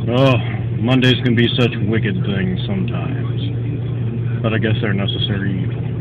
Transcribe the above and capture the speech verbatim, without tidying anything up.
Oh, Mondays can be such wicked things sometimes, but I guess they're necessary evil.